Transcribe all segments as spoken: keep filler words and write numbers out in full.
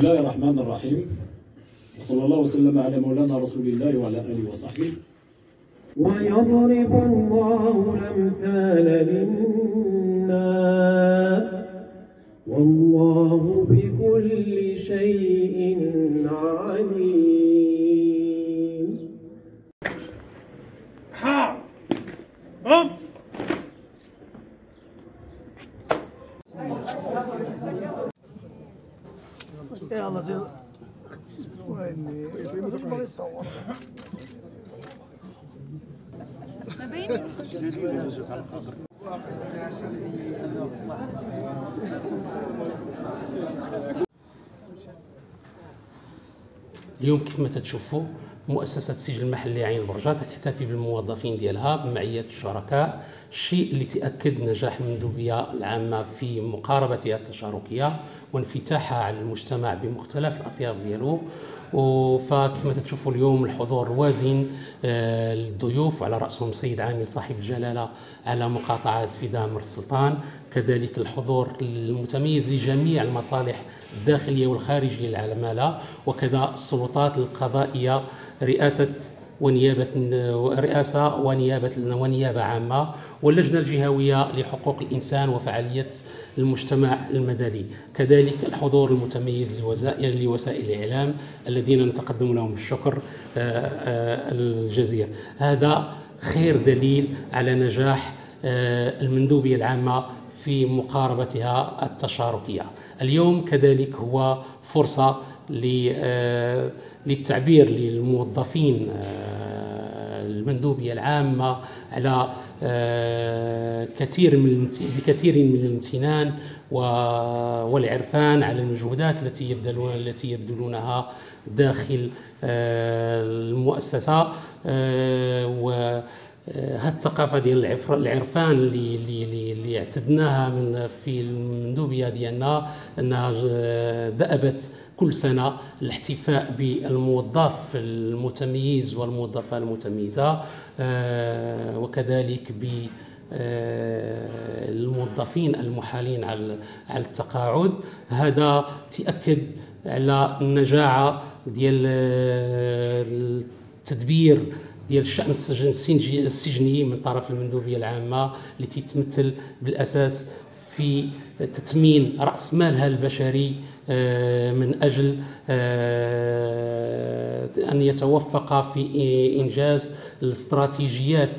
الله الرحمن الرحيم، وصلى الله وسلم على مولانا رسول الله وعلى آله وصحبه. ويضرب الله الأمثال للناس والله بكل شيء عليم. ها هم يا الله زين ويني يصور اليوم كيف ما تتشوفوا مؤسسة السجل المحلي عين برجة تحتفي بالموظفين ديالها بمعية الشركاء، الشيء اللي تأكد نجاح المندوبية العامة في مقاربتها التشاركية وانفتاحها على المجتمع بمختلف الأطياف ديالو. فكيف ما تشوفوا اليوم الحضور وازن للضيوف، وعلى رأسهم السيد عامل صاحب الجلالة على مقاطعة فداء مر السلطان، كذلك الحضور المتميز لجميع المصالح الداخلية والخارجية للعمالة، وكذا السلطات القضائية رئاسة ونيابة رئاسة ونيابة ونيابة عامة واللجنة الجهوية لحقوق الإنسان وفعالية المجتمع المدني، كذلك الحضور المتميز لوسائل الإعلام الذين نتقدم لهم بالشكر الجزير. هذا خير دليل على نجاح المندوبية العامة في مقاربتها التشاركية. اليوم كذلك هو فرصة للتعبير للموظفين المندوبية العامة على كثير من بكثير من الامتنان والعرفان على المجهودات التي يبذلون التي يبذلونها داخل المؤسسة. و هاد الثقافه ديال العرفان اللي اللي اللي اعتدناها من في المندوبيه ديالنا انها دأبت كل سنه الاحتفاء بالموظف المتميز والموظفه المتميزه، وكذلك ب الموظفين المحالين على على التقاعد. هذا تأكد على النجاعه ديال التدبير ديال الشأن السجني من طرف المندوبية العامة التي تمثل بالأساس في تثمين رأس مالها البشري من أجل أن يتوفق في إنجاز الاستراتيجيات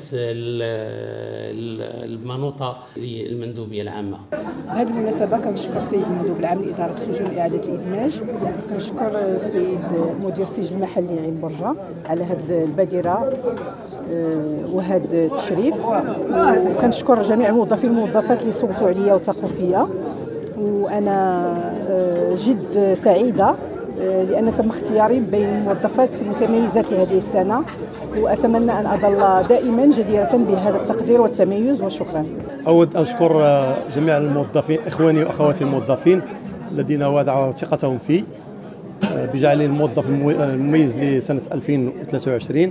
المنوطة للمندوبية العامة. بهذه المناسبة كنشكر السيد المندوب العام لإدارة السجون إعادة الإدماج، كنشكر السيد مدير السجل المحلي عين برجة على هذه البادرة وهذا التشريف، وكنشكر جميع الموظفين والموظفات اللي صوتوا عليا وثقوا فيا، وأنا جد سعيدة لأن تم اختياري بين الموظفات المتميزات لهذه السنة، وأتمنى أن أظل دائما جديرة بهذا التقدير والتميز، وشكرا. أود أن أشكر جميع الموظفين، إخواني وأخواتي الموظفين الذين وضعوا ثقتهم في بجعلي الموظف المميز لسنة ألفين وثلاثة وعشرين،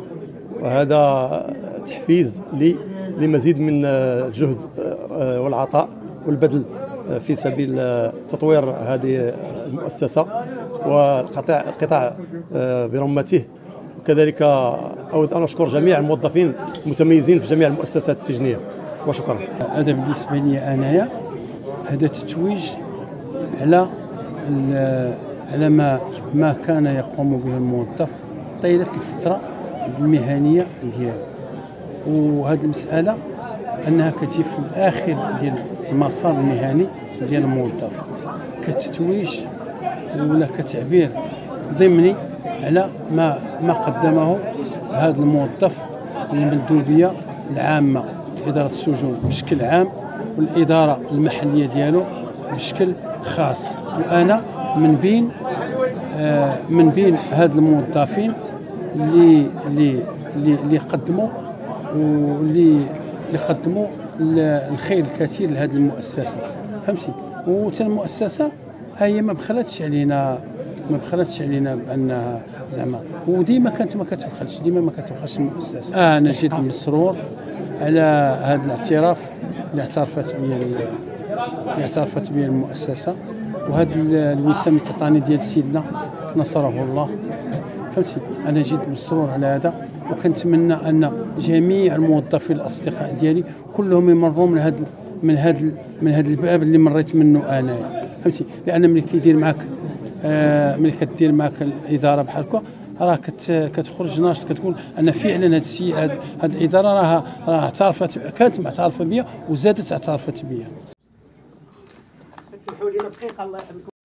وهذا تحفيز لي لمزيد من الجهد والعطاء والبذل في سبيل تطوير هذه المؤسسة والقطاع القطاع برمته. وكذلك أود أن أشكر جميع الموظفين المتميزين في جميع المؤسسات السجنية، وشكرا. هذا بالنسبة لي أنايا هذا تتويج على على ما ما كان يقوم به الموظف طيلة الفترة المهنية ديالو، وهذه المسألة أنها كتجي في الآخر ديال المسار المهني ديال الموظف كتتويج ولا كتعبير ضمني على ما ما قدمه هذا الموظف للمندوبية العامة إدارة السجون بشكل عام والإدارة المحلية ديالو بشكل خاص. وأنا من بين آه من بين هاد الموظفين اللي اللي اللي قدموا واللي اللي قدموا الخير الكثير لهذه المؤسسة، فهمتي؟ وتا المؤسسة هي ما بخلتش علينا ما بخلتش علينا بانها زعما، وديما كانت ما كتبخلش ديما ما كتبخلش المؤسسة. آه انا جيت مسرور على هذا الاعتراف اللي اعترفت به اللي اعترفت به المؤسسة، وهذا الوسام التطاني ديال سيدنا نصره الله. فهمتي، انا جد مسرور على هذا، وكنتمنى ان جميع الموظفين الاصدقاء ديالي كلهم يمروا من هذا من هذا من هذا الباب اللي مريت منه انايا. فهمتي، لان ملي كيدير معك آه ملي كدير معك الاداره بحال هكا راه كتخرج ناشط، كتقول ان فعلا هذا السيد هذه الاداره راه راه اعترفت، كانت معترفه بيا وزادت اعترفت بيا. تسمحوا لي دقيقه الله يحفظكم.